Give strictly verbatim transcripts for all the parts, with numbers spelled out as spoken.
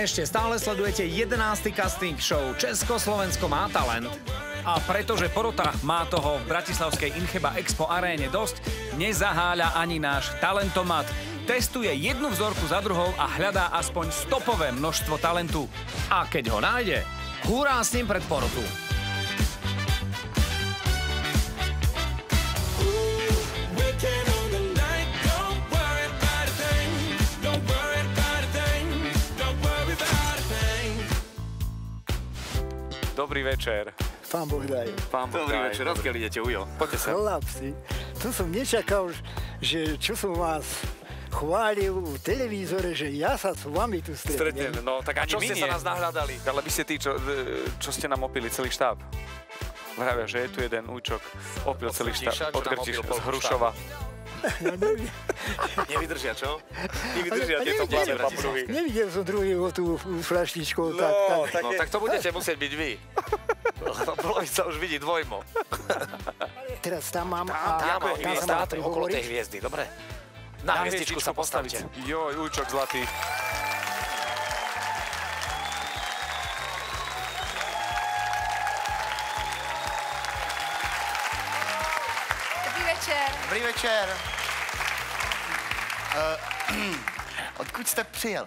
Ešte stále sledujete jedenásty casting show Československo má talent. A pretože porota má toho v bratislavskej Incheba Expo aréne dosť, nezaháľa ani náš talentomat. Testuje jednu vzorku za druhou a hľadá aspoň stopové množstvo talentu. A keď ho nájde, hurá s ním pred porotu. Dobrý večer. Pán Boh daj. Pán Boh Dobrý daj. večer, odkiaľ idete, Ujo? Poďte sa. Chlapci, tu som nečakal, že čo som vás chválil v televízore, že ja sa s vami tu stretnem. Stretnem, no tak a čo ste sa nás nahľadali? Ale vy ste tí, čo, čo ste nám opili celý štáb. Vravia, že je tu jeden účok, opil celý štáb, od Krtiša, z Hrušova. Ja neviem. Nevydržia, čo? Nevydržia tieto pláne papruhy. Nevidel som druhého tú flaštičkou. No, tak, tak. tak, No je... tak to budete musieť byť vy. Polovica už vidí dvojmo. Teraz tam mám... Tam, tam, tam sa má okolo tej hovoriť. hviezdy, dobre? Na hviezdičku sa postavte. Joj, účok zlatý. Dobrý večer. Dobrý večer. Uh, odkud jste přijel?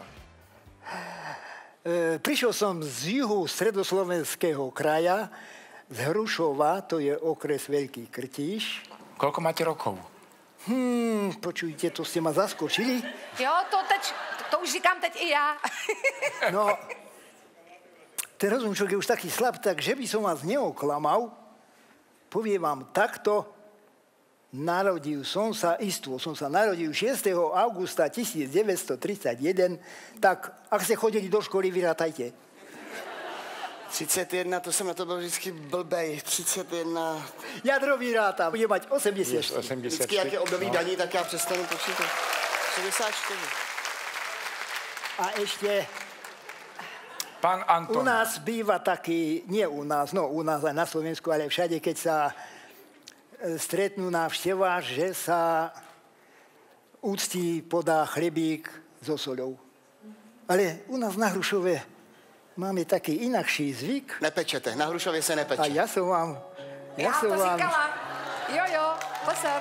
E, prišiel som z juhu stredoslovenského kraja, z Hrušova, to je okres Veľký Krtíš. Koľko máte rokov? Hmm, počujte, to ste ma zaskočili. Jo, to teď, to už říkám teď i já. No, ten rozumčok je už taký slab, tak že by som vás neoklamal, poviem vám takto, narodil som sa, istvo som sa narodil šiesteho augusta tisícdeväťstotridsaťjeden, tak ak ste chodili do školy, vyrátajte. třicet jedna, to jsem na to byl vždycky blbej. třicet jedna. Jadrový ráta, bude mať osemdesiatštyri. Vždycky, jak je období daní, tak já přestanu počítat. šedesát čtyři. A ešte Pán Anton. u nás býva taký, nie u nás, no u nás aj na Slovensku, ale všade, keď sa e, stretnú návšteva, že sa úctí podá chlebík so soľou. Ale u nás na Hrušove máme taký inakší zvyk. Nepečete, na Hrušově se nepeče. A ja som vám... Já som to vám, říkala. Jo, jo, pozor.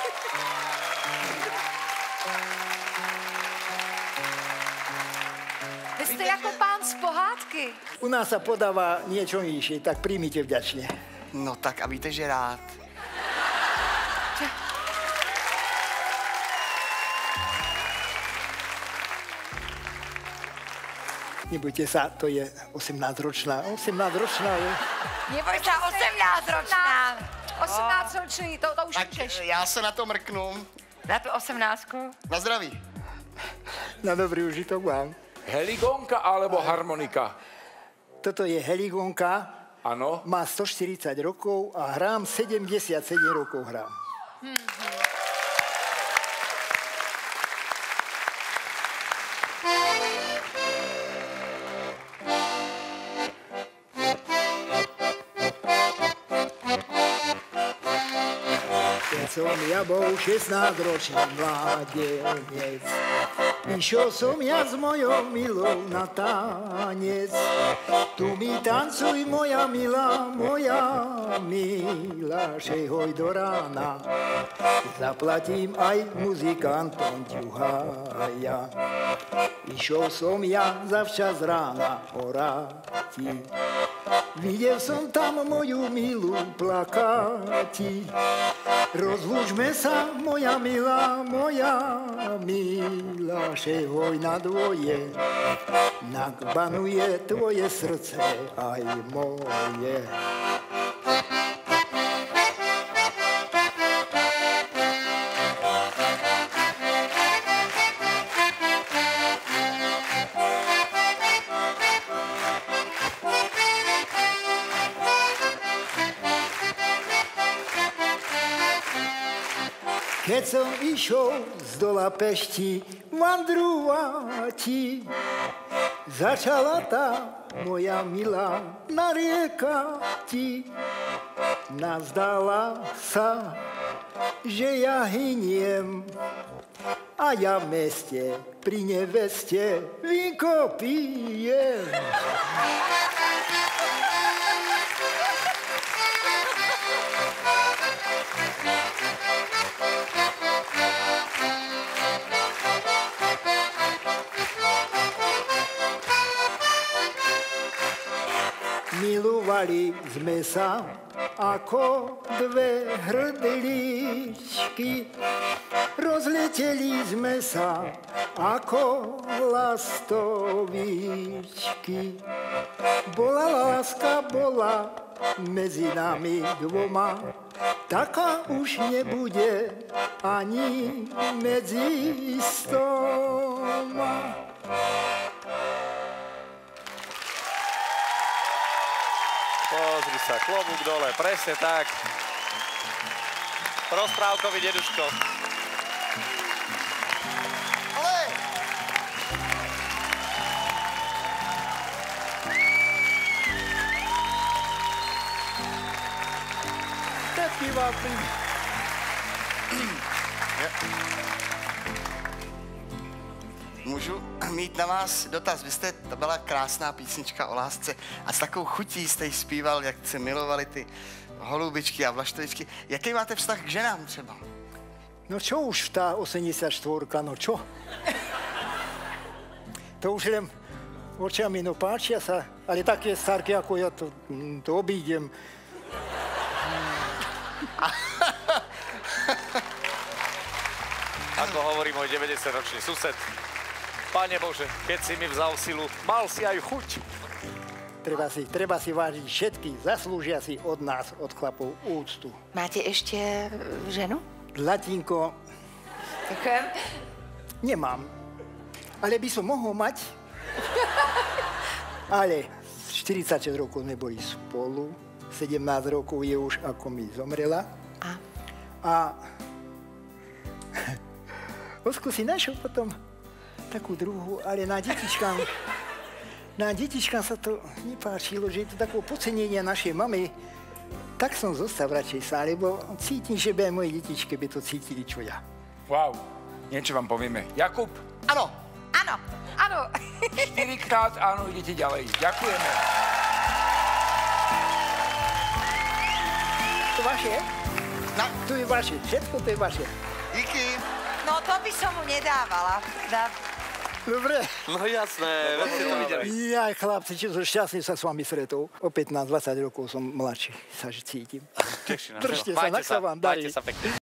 Vy jste jako pán z pohádky. U nás sa podáva niečo nižšie, tak príjmite vďačne. No tak a víte, že rád. Nebojte sa, to je osemnásťročná. osemnásťročná je... Neboj sa, osemnásťročná. osemnásťročný, to, to už Tak učeš. já se na to mrknu. Na tu osemnáctku. Na zdraví. Na dobrý užitok vám. Heligonka alebo harmonika? Toto je heligonka, Áno. má stoštyridsať rokov a hrám sedemdesiatsedem rokov hrám. Keď som ja bol šestnásťročný mládenec, išiel som ja s mojou milou na tanec. Tu mi tancuj, moja milá, moja milá, šej hoj do rána. Zaplatím aj muzikantom ťuhaja. Išiel som ja zavčas rána horáti. Videl som tam moju milú plakati. Rozlúčme sa, moja milá, moja milá, šej hoj na dvoje. Nakbanuje tvoje srdce aj moje. Keď som išiel z dola Pešti vandrúvati, začala tá moja milá nariekati. Nazdala sa, že ja hyniem a ja v meste pri neveste vínko pijem. Milovali sme sa ako dve hrdličky, rozleteli sme sa ako lastovičky. Bola láska, bola medzi nami dvoma, taká už nebude ani medzi stoma. Pozri sa, klobúk dole, presne tak. Rozprávkový deduško. Ale! Taký vám príde. Můžu mít na vás dotaz. Vy jste, to byla krásná písnička o lásce a s takovou chutí jste ji zpíval, jak se milovali ty holubičky a vlaštovičky. Jaký máte vztah k ženám třeba? No čo už tá osemdesiatštyri, no čo? To už len očami, no páčia sa, ale také starky ako ja, to, to obídem. Ako hovorí môj deväťdesiatročný sused, Pane Bože, keď si mi vzal silu, mal si aj chuť. Treba si, treba si vážiť všetky, zaslúžia si od nás, od chlapov, úctu. Máte ešte ženu? Latinko, Ďakujem. nemám, ale by som mohol mať. Ale štyridsaťšesť rokov sme boli spolu, sedemnásť rokov je už ako mi zomrela. A? A Osko si našiel potom takú druhú, ale na detičkám, na detičkám sa to nepáčilo, že je to takové podcenenie našej mamy. Tak som zostal radšej sa, lebo cítim, že by aj moje detičky by to cítili, čo ja. Wow, niečo vám povieme. Jakub, Ano, Áno, áno. štyrikrát áno, idete ďalej. Ďakujeme. To vaše? no, To je vaše, všetko to je vaše. díky. No to by som mu nedávala. Dá... Dobre. No jasné, veď ste to videli. Ja, chlapci, čo som šťastný sa s vami stretol. O pätnásť dvadsať rokov som mladší, sa že cítim. Teší nás. Držte sa, Majte nech sa vám darí. Majte sa pekne.